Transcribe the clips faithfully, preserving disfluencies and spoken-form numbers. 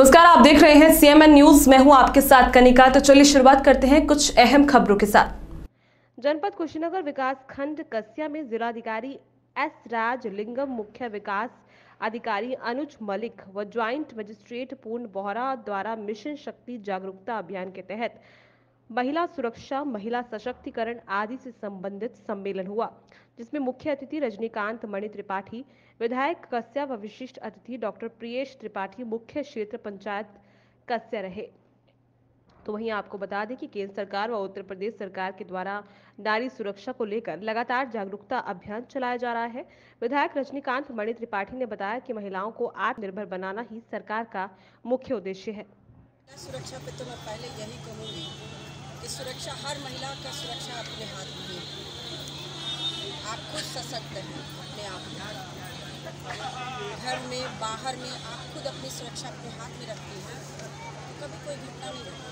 नमस्कार, आप देख रहे हैं सीएमएन न्यूज। मैं हूं आपके साथ कनिका। तो चलिए शुरुआत करते हैं कुछ अहम खबरों के साथ। जनपद कुशीनगर विकास खंड कस्या में जिलाधिकारी एस राजलिंगम, मुख्य विकास अधिकारी अनुज मलिक व ज्वाइंट मजिस्ट्रेट पूर्ण बोहरा द्वारा मिशन शक्ति जागरूकता अभियान के तहत महिला सुरक्षा, महिला सशक्तिकरण आदि से संबंधित सम्मेलन हुआ, जिसमें मुख्य अतिथि रजनीकांत मणि त्रिपाठी, विधायक कस्या व विशिष्ट अतिथि डॉक्टर प्रियेश त्रिपाठी, मुख्य क्षेत्र पंचायत कस्या रहे। तो वहीं आपको बता दें कि केंद्र सरकार व उत्तर प्रदेश सरकार के द्वारा नारी सुरक्षा को लेकर लगातार जागरूकता अभियान चलाया जा रहा है। विधायक रजनीकांत मणि त्रिपाठी ने बताया कि महिलाओं को आत्मनिर्भर बनाना ही सरकार का मुख्य उद्देश्य है। सुरक्षा पे तो मैं पहले यही कहूँगी कि सुरक्षा, हर महिला का सुरक्षा अपने हाथ में है। आप खुद सशक्त हैं अपने आप में, घर में बाहर में आप खुद अपनी सुरक्षा अपने हाथ में रखती हैं, तो कभी कोई घटना नहीं होती।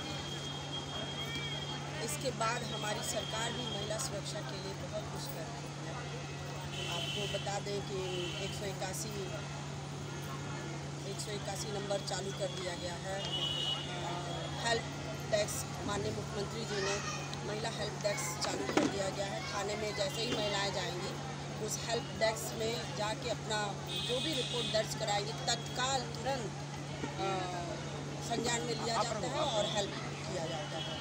इसके बाद हमारी सरकार भी महिला सुरक्षा के लिए बहुत कुछ कर रही है। आपको बता दें कि एक सौ इक्यासी एक सौ इक्यासी नंबर चालू कर दिया गया है। हेल्प डेस्क माननीय मुख्यमंत्री जी ने महिला हेल्प डेस्क चालू कर दिया गया है। थाने में जैसे ही महिलाएं जाएंगी, उस हेल्प डेस्क में जाके अपना जो भी रिपोर्ट दर्ज कराएंगी, तत्काल तुरंत संज्ञान में लिया जाता है और हेल्प किया जाता है।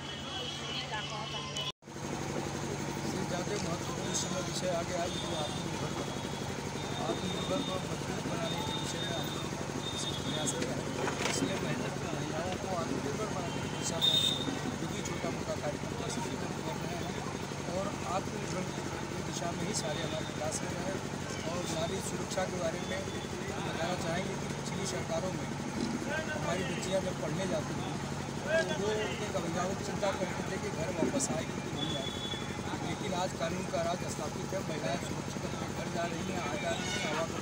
ज़्यादा महत्वपूर्ण समय विषय आगे आई तो आत्मनिर्भर आत्मनिर्भर को मजबूत बनाने के विषय में प्रयास किया है। इसलिए महिलाओं को आत्मनिर्भर बनाने की दिशा में जो भी छोटा मोटा कार्यक्रम प्रशिक्षण कर रहे हैं और आत्मनिर्भर की दिशा में ही सारे हमारे विकास कर रहे हैं। और नारी सुरक्षा के बारे में बताना चाहेंगे कि पिछली सरकारों में हमारी बच्चियाँ जब पढ़ने जाती थी तो वो एक अभिभावक चिंता करते थे कि घर वापस आएगी कि नहीं आएगी, लेकिन आज कानून का राज स्थापित है। महिलाएं सुरक्षित अपने घर जा रही हैं, आ जा रही हैं, हवा